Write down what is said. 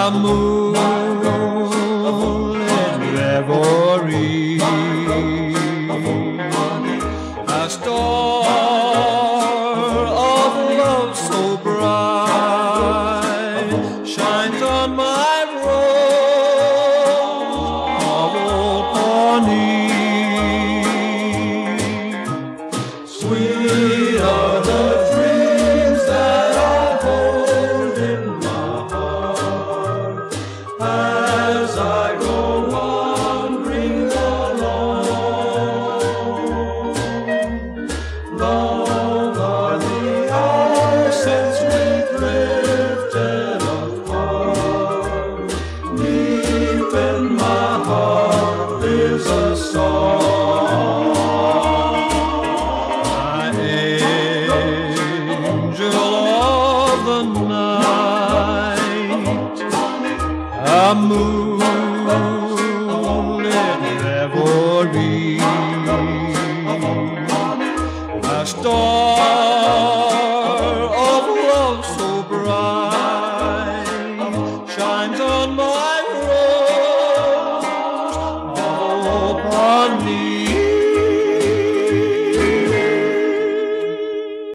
a moonlit reverie, a star of love so bright shines on my rose of old Pawnee. Sweet are the dreams that I hold in my heart as I go wandering alone. Long are the hours since we drifted apart. Deep in my heart lives a song. My angel of the night, a moonlit reverie, a star of love so bright shines on my rose of Pawnee.